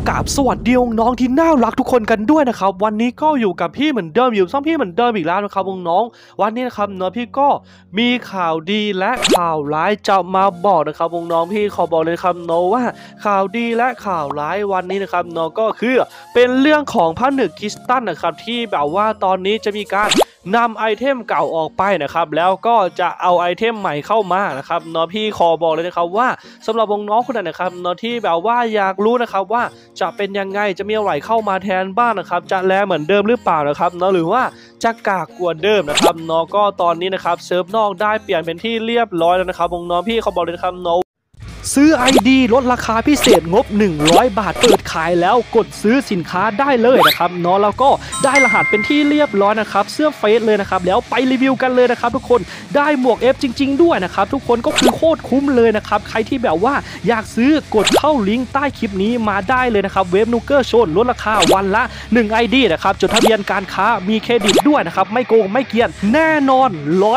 กราบสวัสดีน้องที่น่ารักทุกคนกันด้วยนะครับวันนี้ก็อยู่กับพี่เหมือนเดิมอยู่ช่องพี่เหมือนเดิมอีกแล้วนะครับน้องวันนี้นะครับเนาะพี่ก็มีข่าวดีและข่าวร้ายจะมาบอกนะครับน้องพี่ขอบอกเลยครับเนาะว่าข่าวดีและข่าวร้ายวันนี้นะครับเนาะก็คือเป็นเรื่องของผนึกคริสตัลนะครับที่แบบว่าตอนนี้จะมีการนำไอเทมเก่าออกไปนะครับแล้วก็จะเอาไอเทมใหม่เข้ามานะครับเนาะพี่ขอบอกเลยนะครับว่าสำหรับน้องคนนั้นนะครับเนาะที่แบบว่าอยากรู้นะครับว่าจะเป็นยังไงจะมีอะไรเข้ามาแทนบ้างนะครับจะแลเหมือนเดิมหรือเปล่านะครับเนาะหรือว่าจะกากกว่าเดิมนะครับเนาะก็ตอนนี้นะครับเซิร์ฟนอกได้เปลี่ยนเป็นที่เรียบร้อยแล้วนะครับน้องพี่เขาบอกเลยนะครับเนาะซื้อ ID ลดราคาพิเศษงบ100 บาทเปิดขายแล้วกดซื้อสินค้าได้เลยนะครับเนาะแล้วก็ได้รหัสเป็นที่เรียบร้อยนะครับเสื้อเฟซเลยนะครับแล้วไปรีวิวกันเลยนะครับทุกคนได้หมวก F จริงๆด้วยนะครับทุกคนก็คือโคตรคุ้มเลยนะครับใครที่แบบว่าอยากซื้อกดเข้าลิงก์ใต้คลิปนี้มาได้เลยนะครับเว็บนูเกอร์โชนลดราคาวันละ1 ID นะครับจดทะเบียนการค้ามีเครดิตด้วยนะครับไม่โกงไม่เกียนแน่นอน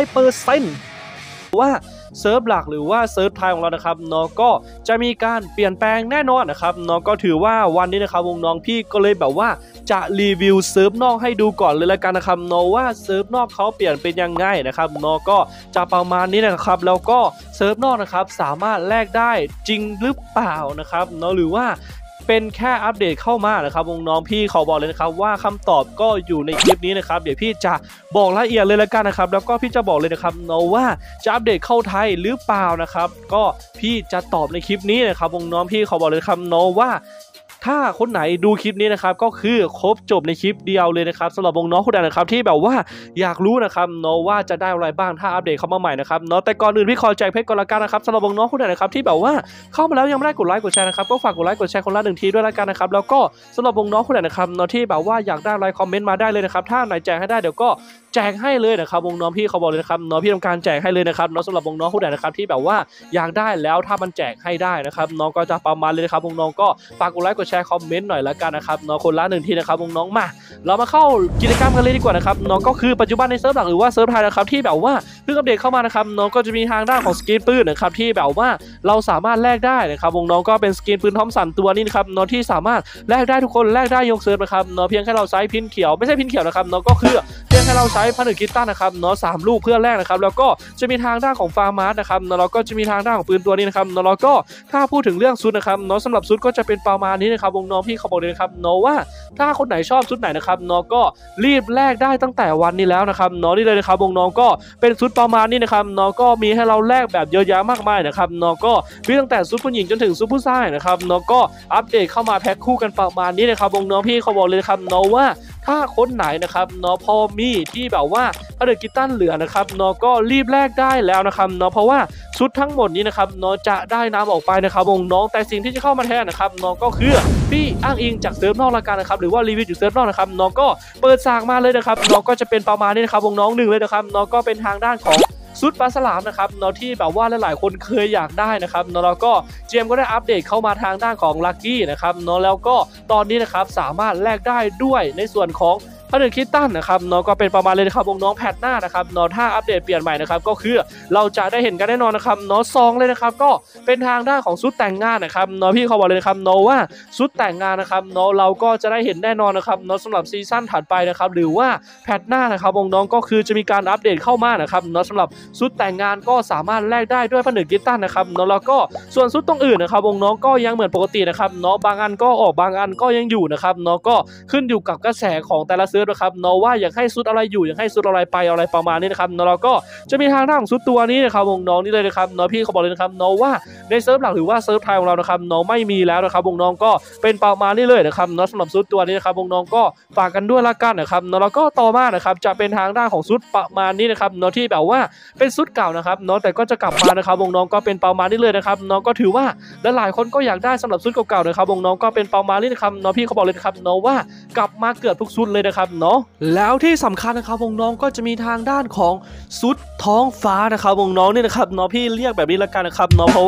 100%ว่าเซิร์ฟหลักหรือว่าเซิร์ฟไทยของเรานะครับเนาะก็จะมีการเปลี่ยนแปลงแน่นอนนะครับเนาะก็ถือว่าวันนี้นะครับน้องพี่ก็เลยแบบว่าจะรีวิวเซิร์ฟนอกให้ดูก่อนเลยละกันนะครับเนาะว่าเซิร์ฟนอกเขาเปลี่ยนเป็นยังไงนะครับเนาะก็จะประมาณนี้นะครับแล้วก็เซิร์ฟนอกนะครับสามารถแลกได้จริงหรือเปล่านะครับเนาะหรือว่าเป็นแค่อัปเดตเข้ามานะครับน้องพี่ขอบอกเลยนะครับว่าคำตอบก็อยู่ในคลิปนี้นะครับเดี๋ยวพี่จะบอกละเอียดเลยละกันนะครับแล้วก็พี่จะบอกเลยนะครับเนาะว่าจะอัปเดตเข้าไทยหรือเปล่านะครับก็พี่จะตอบในคลิปนี้นะครับน้องพี่ขอบอกเลยครับเนาะว่าถ้าคนไหนดูคลิปนี้นะครับก็คือครบจบในคลิปเดียวเลยนะครับสำหรับน้องคนใดนะครับที่แบบว่าอยากรู้นะครับเนาะว่าจะได้อะไรบ้างถ้าอัปเดตเข้ามาใหม่นะครับเนาะแต่ก่อนอื่นพี่ขอแจกเพชรก่อนละกันนะครับสำหรับน้องคนใดนะครับที่แบบว่าเข้ามาแล้วยังไม่ได้กดไลค์กดแชร์นะครับก็ฝากกดไลค์กดแชร์คนละ1ทีด้วยละกันนะครับแล้วก็สำหรับน้องคนใดนะครับเนาะที่แบบว่าอยากได้อะไรคอมเมนต์มาได้เลยนะครับถ้าไหนแจกให้ได้เดี๋ยวก็แจกให้เลยนะครับน้องพี่เขาบอกเลยนะครับน้องพี่ทำการแจกให้เลยนะครับน้องสำหรับน้องคนใดนะครับที่แบบว่าอยากได้แล้วถ้ามันแจกให้ได้นะครับน้องก็จะประมาณเลยนะครับน้องก็ฝากกดไลค์กดแชร์คอมเมนต์หน่อยละกันนะครับน้องคนละ1ทีนะครับน้องมาเรามาเข้ากิจกรรมกันเลยดีกว่านะครับน้องก็คือปัจจุบันในเซิร์ฟหลักหรือว่าเซิร์ฟไทยนะครับที่แบบว่าเพิ่งอัปเดตเข้ามานะครับน้องก็จะมีทางด้านของสกินปืนนะครับที่แบบว่าเราสามารถแลกได้นะครับน้องก็เป็นสกินปืนทอมสันตัวนี้นะครับน้องที่สามารถแลกได้ทุกคนแลกได้ยกเซิร์ฟนะครับน้องเพียงแค่เราใช้พินเขียวไม่ใช่พินเขียวนะครับน้องก็คือเพียงแค่เราใช้ผนึกคริสตัลนะครับเนาะ3ลูกเพื่อแลกนะครับแล้วก็จะมีทางด้านของฟาร์มาร์นะครับเนาะเราก็จะมีทางด้านของปืนตัวนี้นะครับเนาะเราก็ถ้าพูดถึงเรื่องซุดนะครับเนาะสำหรับซุดก็จะเป็นประมาณนี้นะครับน้องพี่เขาบอกเลยนะครับเนาะว่าถ้าคนไหนชอบซุดไหนนะครับเนาะก็รีบแลกได้ตั้งแต่วันนี้แล้วนะครับเนาะนี่เลยนะครับน้องก็เป็นซุดประมาณนี้นะครับเนาะก็มีให้เราแลกแบบเยอะแยะมากมายนะครับเนาะก็มีตั้งแต่ซุดผู้หญิงจนถึงซุดผู้ชายนะครับเนาะก็อัปเดตเข้ามาแพ็คคู่กันประมาณนี้นะครับน้องพี่เขาบอกเลยนะครับเนาะว่าถ้าคนไหนนะครับเนาะพอมีที่แบบว่าผนึกคริสตัลเหลือนะครับเนาะก็รีบแลกได้แล้วนะครับเนาะเพราะว่าชุดทั้งหมดนี้นะครับเนาะจะได้นำออกไปนะครับน้องแต่สิ่งที่จะเข้ามาแทนนะครับเนาะก็คือพี่อ้างอิงจากเซิร์ฟนอกละกันนะครับหรือว่ารีวิวจากเซิร์ฟนอกนะครับเนาะก็เปิดฉากมาเลยนะครับเนาะก็จะเป็นประมาณนี้นะครับน้องๆ1เลยนะครับเนาะก็เป็นทางด้านของซุดปลาสลามนะครับเนาะที่แบบว่าหลายๆคนเคยอยากได้นะครับเนาะแล้วก็เจมก็ได้อัปเดตเข้ามาทางด้านของลัคกี้นะครับเนาะแล้วก็ตอนนี้นะครับสามารถแลกได้ด้วยในส่วนของผนึกคริสตัลนะครับเนาะก็เป็นประมาณเลยนะครับน้องๆแพทหน้านะครับเนาะถ้าอัปเดตเปลี่ยนใหม่นะครับก็คือเราจะได้เห็นกันแน่นอนนะครับเนาะ2เลยนะครับก็เป็นทางด้านของชุดแต่งงานนะครับเนาะพี่เขาบอกเลยนะครับเนาะว่าชุดแต่งงานนะครับเนาะเราก็จะได้เห็นแน่นอนนะครับเนาะสำหรับซีซั่นถัดไปนะครับหรือว่าแพทหน้านะครับน้องๆก็คือจะมีการอัปเดตเข้ามานะครับเนาะสำหรับชุดแต่งงานก็สามารถแลกได้ด้วยผนึกคริสตัลนะครับเนาะแล้วก็ส่วนชุดตรงอื่นนะครับน้องๆก็ยังเหมือนปกตินะครับเนาะบางอันก็ออกบางอันก็ยังอยู่นะครับเนาะก็ขึ้นอยู่กับกระแสของแต่ละเซิร์ฟนะครับเนาะว่าอยากให้ชุดอะไรอยู่อยากให้ชุดอะไรไปอะไรประมาณนี้นะครับเนาะแล้วก็จะมีทางด้านของชุดตัวนี้นะครับน้องๆนี่เลยนะครับเนาะพี่เขาบอกเลยนะครับเนาะว่าในเซิร์ฟหลักหรือว่าเซิร์ฟไทยของเรานะครับเนาะไม่มีแล้วนะครับน้องๆก็เป็นประมาณนี้เลยนะครับเนาะสำหรับชุดตัวนี้นะครับน้องๆก็ฝากกันด้วยละกันนะครับเนาะแล้วก็ต่อมานะครับจะเป็นทางด้านของชุดประมาณนี้นะครับเนาะที่แบบว่าเป็นชุดเก่านะครับเนาะแต่ก็จะกลับมานะครับน้องๆก็เป็นประมาณนี้เลยนะครับน้องก็ถือว่าหลายๆคนก็อยากได้สำหรับชุดเก่าๆนะครับน้องๆก็เป็นประมาณนี้นะครับเนาะพี่เขาบอกเลยนะครับเนาะว่ากลับมาเกือบทุกชุดเลยนะครับเนาะแล้วที่สำคัญนะครับน้องๆก็จะมีทางด้านของชุดท้องฟ้านะครับน้องๆนี่นะครับเนาะพี่เรียกแบบนี้ละกันนะครับเนาะเพราะว่า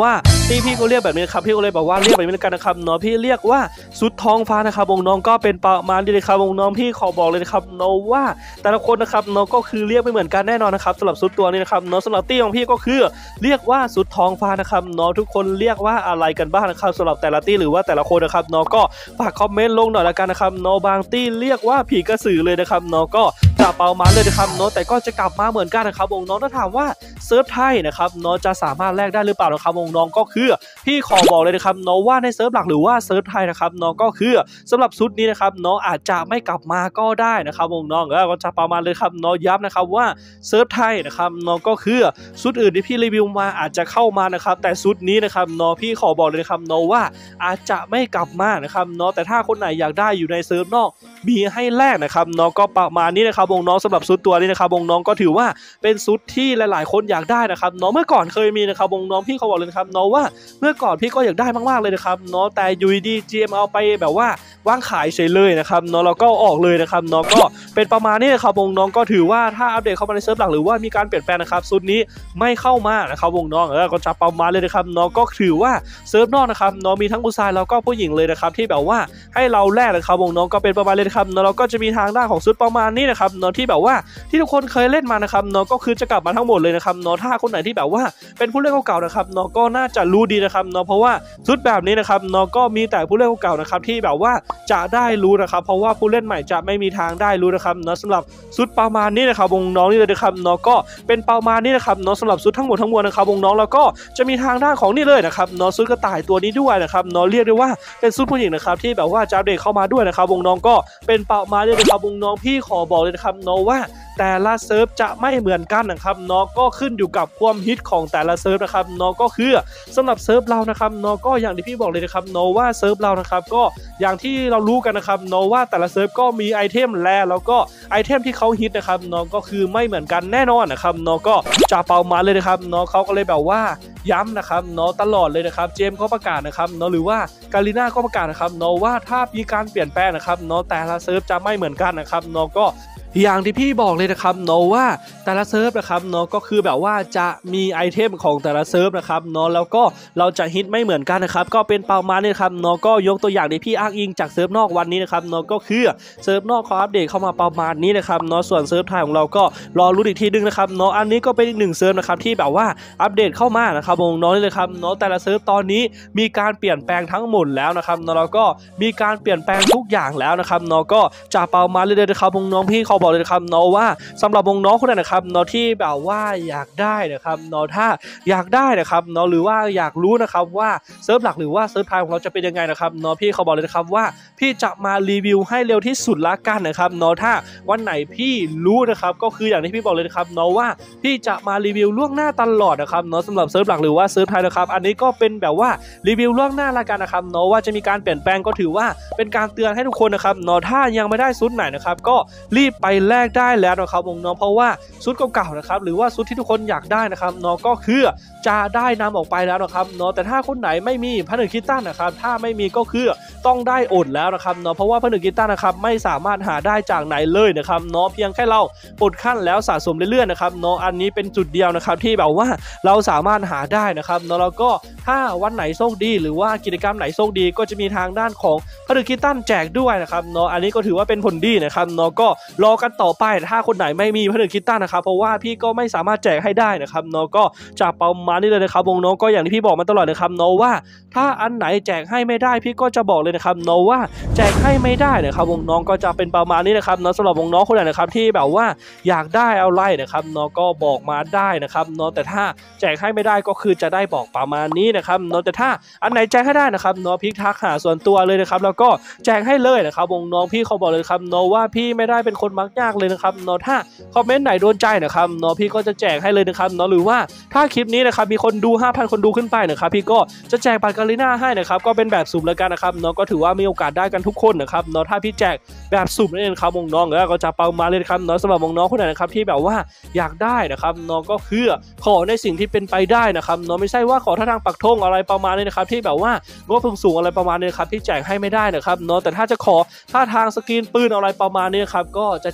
พี่ก็เรียกแบบนี้ครับพี่ก็เลยบอกว่าเรียกแบบนี้กันนะครับเนาะพี่เรียกว่าชุดทองฟ้านะครับน้องก็เป็นประมาณนี้เลยครับน้องพี่ขอบอกเลยนะครับเนาะว่าแต่ละคนนะครับเนาะก็คือเรียกไม่เหมือนกันแน่นอนนะครับสำหรับชุดตัวนี้นะครับเนาะสำหรับตี้ของพี่ก็คือเรียกว่าชุดทองฟ้านะครับเนาะทุกคนเรียกว่าอะไรกันบ้างนะครับสำหรับแต่ละตี้หรือว่าแต่ละคนนะครับเนาะก็ฝากคอมเมนต์ลงหน่อยละกันนะครับเนาะบางตี้เรียกว่าผีกระสือเลยนะครับเนาะก็จะเป่ามาเลยนะครับเนาะแต่ก็จะกลับมาเหมือนกันนะครับน้องถ้าถามว่าเซิร์ฟไทยนะครับเนาะจะสามารถแลกได้หรือเปล่านะครับน้องก็คือพี่ขอบอกเลยนะครับเนาะว่าในเซิร์ฟหลักหรือว่าเซิร์ฟไทยนะครับเนาะก็คือสำหรับชุดนี้นะครับเนาะอาจจะไม่กลับมาก็ได้นะครับน้องก็จะประมาณเลยครับเนาะย้ำนะครับว่าเซิร์ฟไทยนะครับเนาะก็คือชุดอื่นที่พี่รีวิวมาอาจจะเข้ามานะครับแต่ชุดนี้นะครับเนาะพี่ขอบอกเลยนะครับเนาะว่าอาจจะไม่กลับมานะครับเนาะแต่ถ้าคนไหนอยากได้อยู่ในเซิร์ฟนอกมีให้แลกนะครับน้องก็ประมาณนี้นะครับน้องสำหรับชุดตัวนี้นะครับน้องก็ถือว่าเป็นชุดที่หลายๆคนอยากได้นะครับน้องเมื่อก่อนเคยมีนะครับน้องพี่เขาบอกเลยนะครับน้องว่าเมื่อก่อนพี่ก็อยากได้มากๆเลยนะครับน้องแต่ยูดีGMเอาไปแบบว่าวางขายเฉยเลยนะครับน้องเราก็ออกเลยนะครับน้องก็เป็นประมาณนี้นะครับน้องก็ถือว่าถ้าอัปเดตเข้ามาในเซิร์ฟหลักหรือว่ามีการเปลี่ยนแปลงนะครับชุดนี้ไม่เข้ามานะครับน้องก็จะประมาณเลยนะครับน้องก็ถือว่าเซิร์ฟนอกนะครับน้องมีทั้งผู้ชายแล้วก็ผู้หญิงเลยนะครับที่แบบว่าให้เราแลกนะครับน้องก็เป็นประมาณเลยนะครับน้องเราก็จะมีทางด้านของชุดประมาณนี้นะครับน้องที่แบบว่าที่ทุกคนเคยเล่นมานะครับน้องก็คือจะกลับมาทั้งหมดเลยนะครับน้องถ้าคนไหนที่แบบว่าเป็นผู้เล่นเก่าๆนะครับน้องก็น่าจะรู้ดีนะครับน้องเพราะว่าชุดแบบนี้นะครับน้องก็มีแต่ผู้เล่นเก่าๆนะครับที่แบบว่าจะได้รู้นะครับเพราะว่าผู้เล่นใหม่จะไม่มีทางได้รู้นะครับน้องสำหรับชุดประมาณนี้นะครับน้องนี่เลยนะครับน้องก็เป็นประมาณนี้นะครับน้องสำหรับชุดทั้งหมดทั้งมวลนะครับน้องแล้วก็จะมีทางด้านของนี่เลยนะครับน้องชุดกระต่ายตัวนี้ด้วยนะครับน้องเรียกได้ว่าเป็นชุดผู้หญิงนะครับที่แบบว่าจะอัปเดตเข้ามาด้วยนะครับน้องก็เป็นประมาณนี้นะครับน้องพี่ขอบอกเลยนะครับน้องว่าแต่ละเซิร์ฟจะไม่เหมือนกันนะครับน้องก็ขึ้นอยู่กับความฮิตของแต่ละเซิร์ฟนะครับน้องก็คือสำหรับเซิร์ฟเรานะครับน้องก็อย่างที่พี่บอกเลยนะครับน้องว่าเซิร์ฟเรานะครับก็อย่างที่เรารู้กันนะครับน้องว่าแต่ละเซิร์ฟก็มีไอเทมแล้วก็ไอเทมที่เขาฮิตนะครับน้องก็คือไม่เหมือนกันแน่นอนนะครับน้องก็จะเป่ามาเลยนะครับน้องเขาก็เลยแบบว่าย้ำนะครับน้องตลอดเลยนะครับเจมส์ก็ประกาศนะครับน้องหรือว่ากาลิน่าก็ประกาศนะครับน้องว่าถ้ามีการเปลี่ยนแปลงนะครับน้องแต่ละเซิร์ฟจะไม่เหมือนกันนะครับน้องก็อย่างที่พี่บอกเลยนะครับเนาะว่าแต่ละเซิร์ฟนะครับเนาะก็คือแบบว่าจะมีไอเทมของแต่ละเซิร์ฟนะครับเนาะแล้วก็เราจะฮิตไม่เหมือนกันนะครับก็เป็นประมาณนี้ครับเนาะก็ยกตัวอย่างที่พี่อ้างอิงจากเซิร์ฟนอกวันนี้นะครับเนาะก็คือเซิร์ฟนอกเขาอัปเดตเข้ามาประมาณนี้นะครับเนาะส่วนเซิร์ฟไทยของเราก็รอรู้อีกทีนึงนะครับเนาะอันนี้ก็เป็นอีกหนึ่งเซิร์ฟนะครับที่แบบว่าอัปเดตเข้ามานะครับน้องนี่เลยครับเนาะแต่ละเซิร์ฟตอนนี้มีการเปลี่ยนแปลงทั้งหมดแล้วนะครับเนาะแล้วก็มีการเปลี่ยนแปลงทุกอย่างแล้วนะครับเนาะก็จะประมาณเลยนะครับน้องพี่เขาบอกเลยนะครับเนาะว่าสำหรับน้องคนนั้นนะครับเนาะที่แบบว่าอยากได้นะครับเนาะถ้าอยากได้นะครับเนาะหรือว่าอยากรู้นะครับว่าเซิร์ฟหลักหรือว่าเซิร์ฟไทยของเราจะเป็นยังไงนะครับเนาะพี่เขาบอกเลยนะครับว่าพี่จะมารีวิวให้เร็วที่สุดละกันนะครับเนาะถ้าวันไหนพี่รู้นะครับก็คืออย่างที่พี่บอกเลยนะครับเนาะว่าพี่จะมารีวิวล่วงหน้าตลอดนะครับเนาะสำหรับเซิร์ฟหลักหรือว่าเซิร์ฟไทยนะครับอันนี้ก็เป็นแบบว่ารีวิวล่วงหน้าละกันนะครับเนาะว่าจะมีการเปลี่ยนแปลงก็ถือว่าเป็นการเตือนให้ทุกคนนะครับเนาะถ้ายังไม่ได้ชุดไหนนะครับก็รีบไปแลกได้แล้วนะครับน้องเพราะว่าชุดเก่าๆนะครับหรือว่าชุดที่ทุกคนอยากได้นะครับน้องก็คือจะได้นำออกไปแล้วนะครับเนาะแต่ถ้าคนไหนไม่มีผนึกคิตตันนะครับถ้าไม่มีก็คือต้องได้อดแล้วนะครับเนาะเพราะว่าผนึกคิตตันนะครับไม่สามารถหาได้จากไหนเลยนะครับเนาะเพียงแค่เราอดขั้นแล้วสะสมเรื่อยๆนะครับเนาะอันนี้เป็นจุดเดียวนะครับที่แบบว่าเราสามารถหาได้นะครับเนาะแล้วก็ถ้าวันไหนโชคดีหรือว่ากิจกรรมไหนโชคดีก็จะมีทางด้านของผนึกคิตตันแจกด้วยนะครับเนาะอันนี้ก็ถือว่าเป็นผลดีนะครับเนาะก็รอกันต่อไปถ้าคนไหนไม่มีผนึกคิตตันนะครับเพราะว่าพี่ก็ไม่สามารถแจกให้ได้นะครับเนาะก็จะประมาณนี้เลยนะครับน้องก็อย่างที่พี่บอกมาตลอดนะครับเนาะว่าถ้าอันไหนแจกให้ไม่ได้พี่ก็จะบอกเลยนะครับเนาะว่าแจกให้ไม่ได้นะครับน้องก็จะเป็นประมาณนี้นะครับเนาะสำหรับน้องคนไหนนะครับที่แบบว่าอยากได้เอาไล่นะครับเนาะก็บอกมาได้นะครับเนาะแต่ถ้าแจกให้ไม่ได้ก็คือจะได้บอกประมาณนี้นะครับเนาะแต่ถ้าอันไหนแจกให้ได้นะครับเนาะพี่ทักหาส่วนตัวเลยนะครับแล้วก็แจกให้เลยนะครับน้องพี่เขาบอกเลยครับเนาะว่าพี่ไม่ได้เป็นคนมักยากเลยนะครับเนาะถ้าคอมเมนต์ไหนโดนใจนะครับเนาะพี่ก็จะแจกให้เลยนะครับเนาะหรือว่าถ้าคลิปนี้นะครับมีคนดู 5,000 คนดูขึ้นไปนะครับพี่ก็จะแจกบัตรกาลิน่าให้นะครับก็เป็นแบบสุ่มแล้วกันนะครับเนาะก็ถือว่ามีโอกาสได้กันทุกคนนะครับเนาะถ้าพี่แจกแบบสุ่มนั่นเองครับน้องๆก็จะประมาณเลยครับเนาะสำหรับน้องๆคนไหนนะครับที่แบบว่าอยากได้นะครับน้องก็คือขอในสิ่งที่เป็นไปได้นะครับเนาะไม่ใช่ว่าขอท่าทางปักธงอะไรประมาณนี้นะครับที่แบบว่างบสูงอะไรประมาณนี้ครับที่แจกให้ไม่ได้นะครับเนาะแต่ถ้าจะขอท่าทางสกรีนปืนอะไรประมาณนี้ครับก็จะ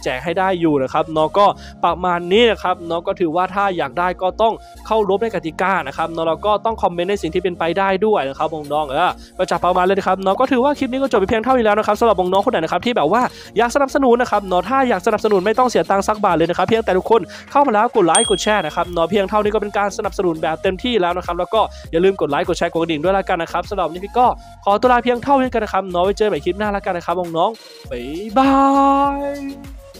แจกให้ได้อยู่นะครับเนาะก็ประมาณนี้นะครับเนาะก็ถือว่าถ้าอยากได้ก็ต้องเข้ารบในกติกานะครับเนาะแล้วก็ต้องคอมเมนต์ในสิ่งที่เป็นไปได้ด้วยนะครับน้องๆก็จะประมาณเลยนะครับเนาะก็ถือว่าคลิปนี้ก็จบไปเพียงเท่านี้แล้วนะครับสำหรับน้องๆคนไหนนะครับที่แบบว่าอยากสนับสนุนนะครับเนาะถ้าอยากสนับสนุนไม่ต้องเสียตังค์สักบาทเลยนะครับเพียงแต่ทุกคนเข้ามาแล้วกดไลค์กดแชร์นะครับเนาะเพียงเท่านี้ก็เป็นการสนับสนุนแบบเต็มที่แล้วนะครับแล้วก็อย่าลืมกดไลค์กดแชร์กดกระดิ่งด้วยละกันนะครับสำหรับวันนี้พี่ก็ขอตัวลาเพียงเท่านี้กันนะครับเนาะไว้เจอกันใหม่คลิปหน้าละกันนะครับน้องๆบ๊ายบาย